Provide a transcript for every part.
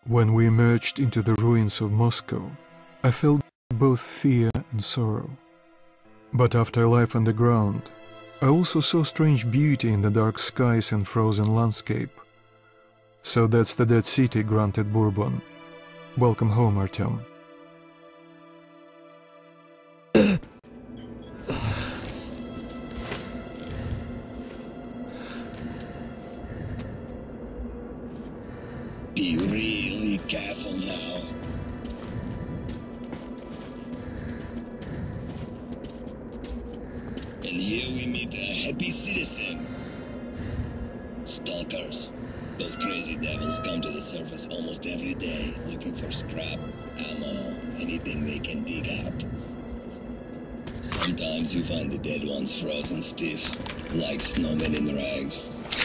When we emerged into the ruins of Moscow, I felt both fear and sorrow. But after life underground, I also saw strange beauty in the dark skies and frozen landscape. So that's the dead city, granted Bourbon. Welcome home, Artyom. Be really careful now. And here we meet a happy citizen. Stalkers. Those crazy devils come to the surface almost every day, looking for scrap, ammo, anything they can dig up. Sometimes you find the dead ones frozen stiff, like snowmen in rags.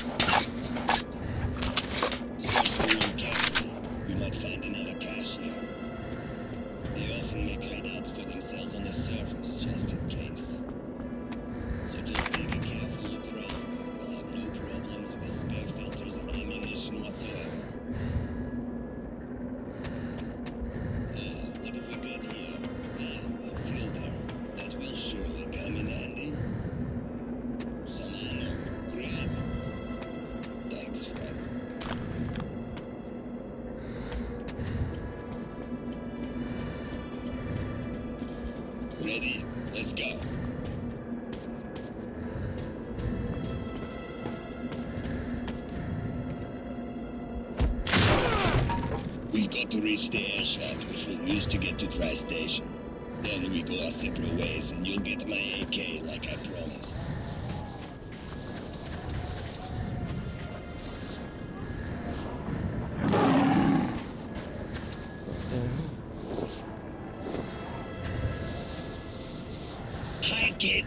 You might find another cache here. They often make hideouts for themselves on the surface, just in case. So just take a careful look around. You'll have no problems with spare filters and ammunition whatsoever. What have we got here? A filter. That will surely come in handy. Some ammo. Great. Thanks, friend. Ready? Let's go. We've got to reach the air shaft, which we'll use to get to Tri Station. Then we go our separate ways, and you'll get my AK like I promised. Hi, kid!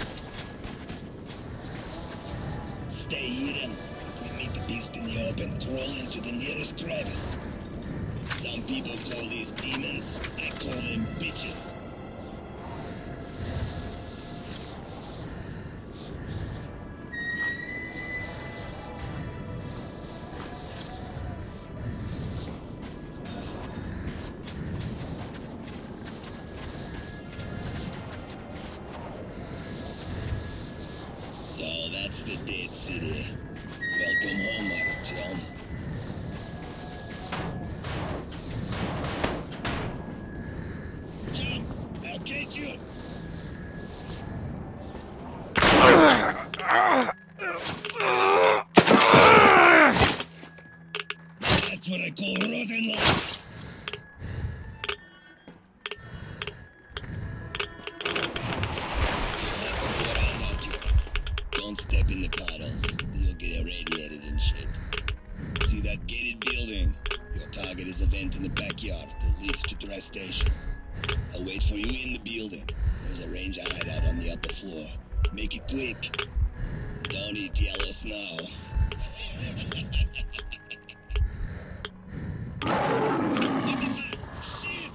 Stay hidden. If we meet the beast in the open, crawl into the nearest crevice. Some people call these demons. I call them bitches. So that's the dead city. Welcome home, Artyom. Jump! I'll get you! That's what I call rotten luck. Don't step in the puddles, you'll get irradiated and shit. See that gated building? Your target is a vent in the backyard that leads to Tri Station. I'll wait for you in the building. There's a ranger hideout on the upper floor. Make it quick. Don't eat yellow snow. What the fuck? Shit!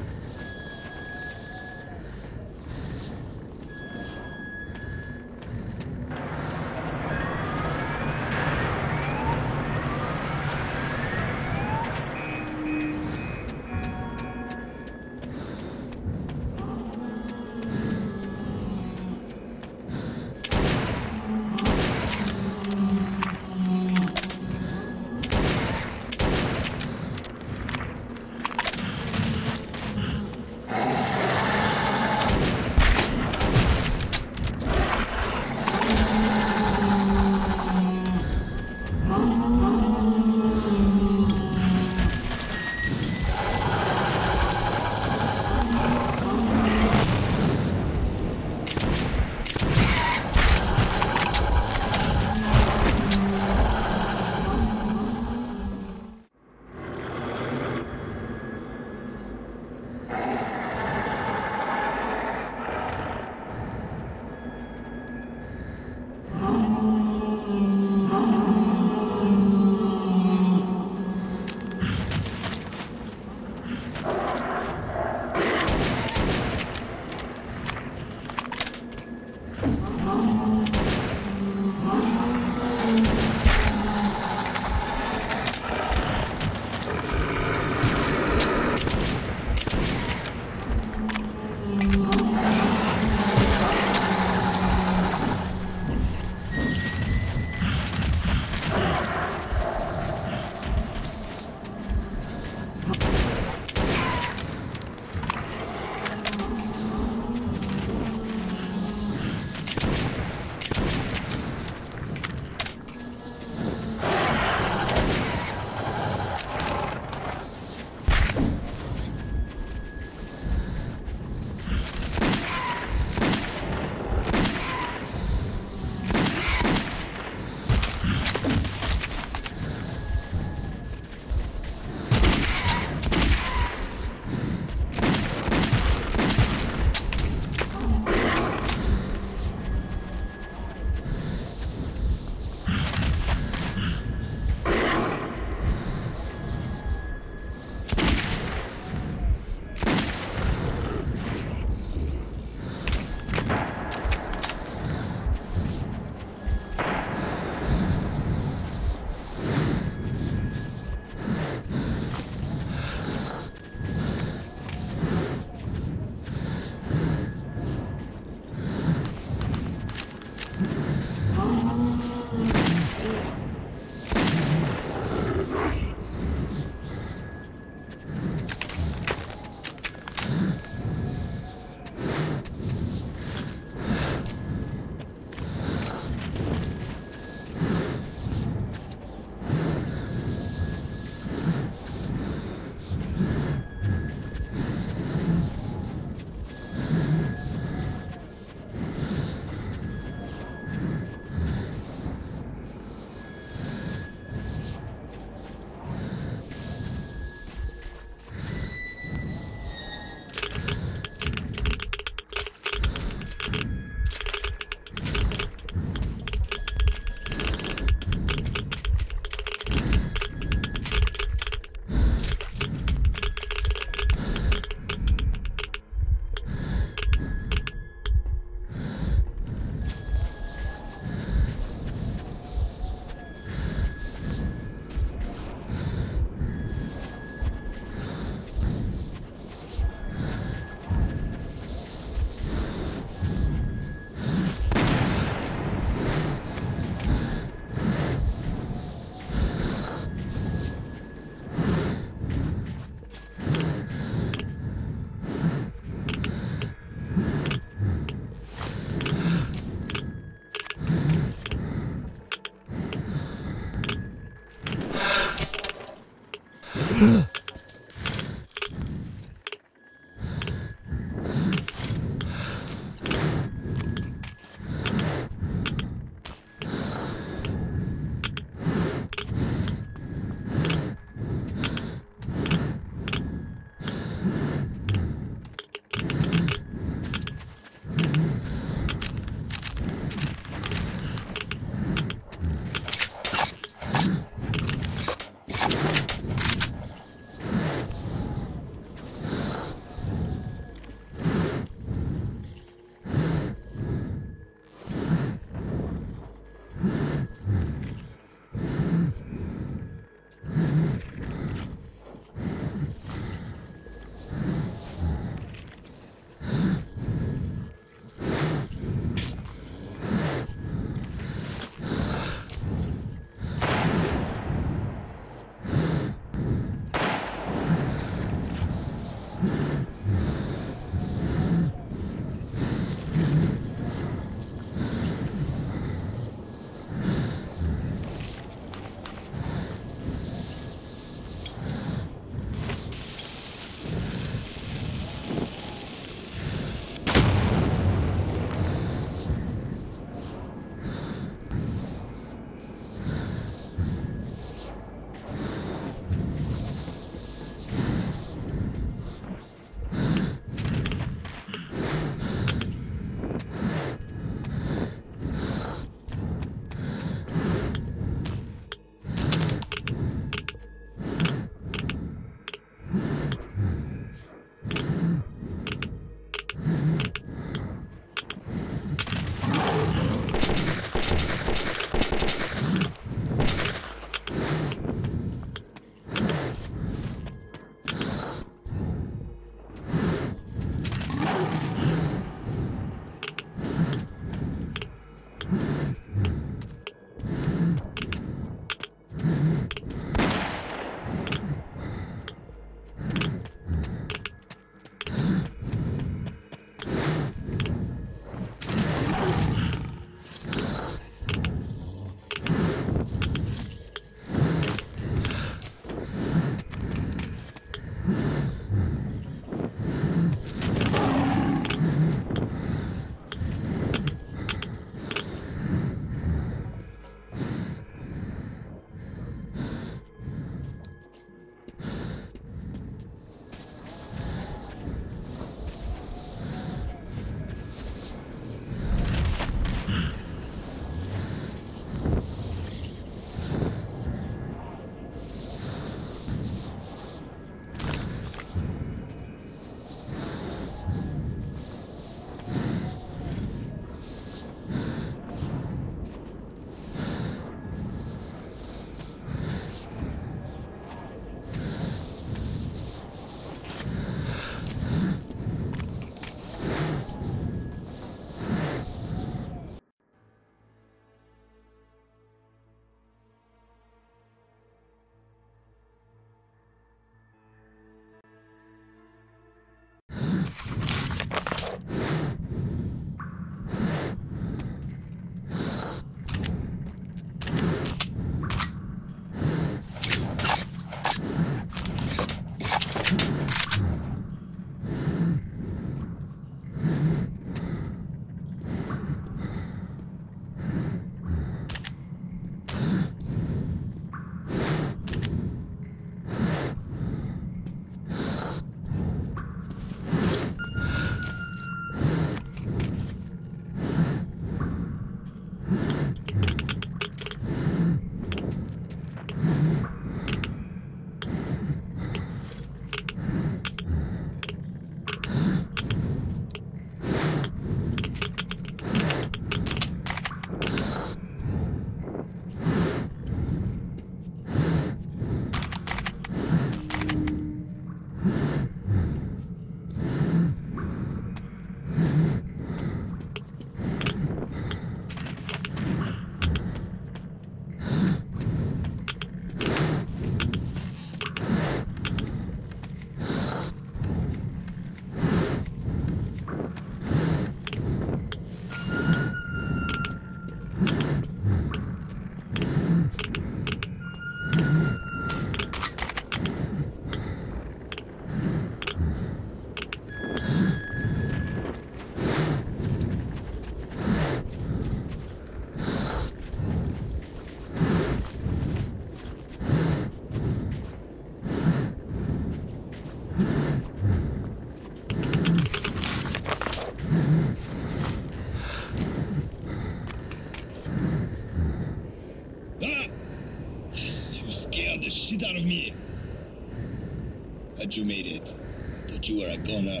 the shit out of me. But you made it. Thought you were a goner.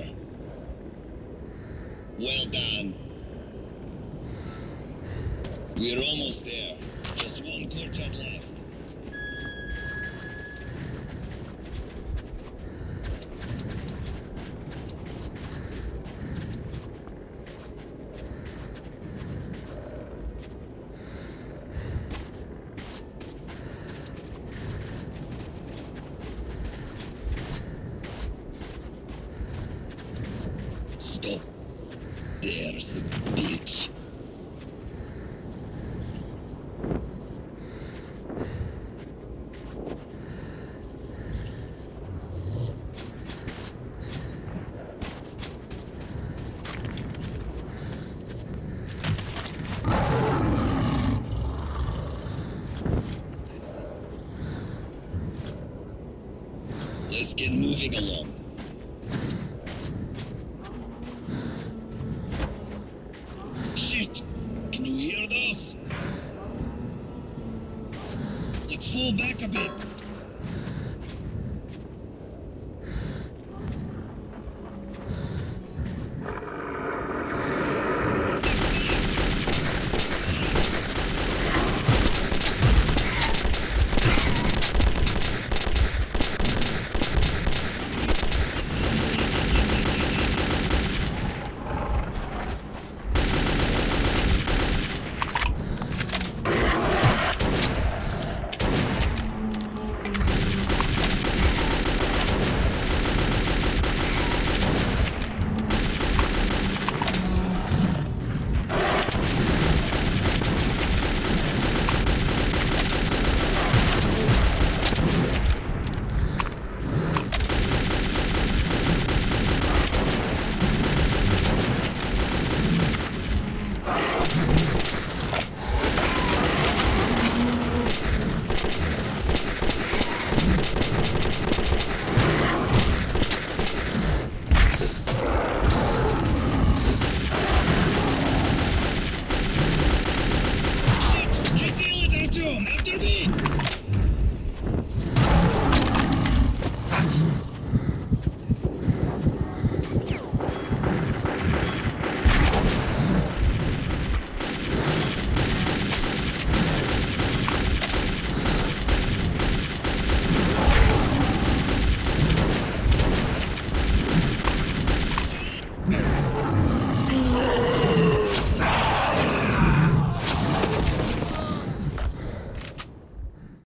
Well done. We're almost there. Just one courtyard left. Stop. There's the bitch. Let's get moving along. Shit! Can you hear those? Let's fall back a bit.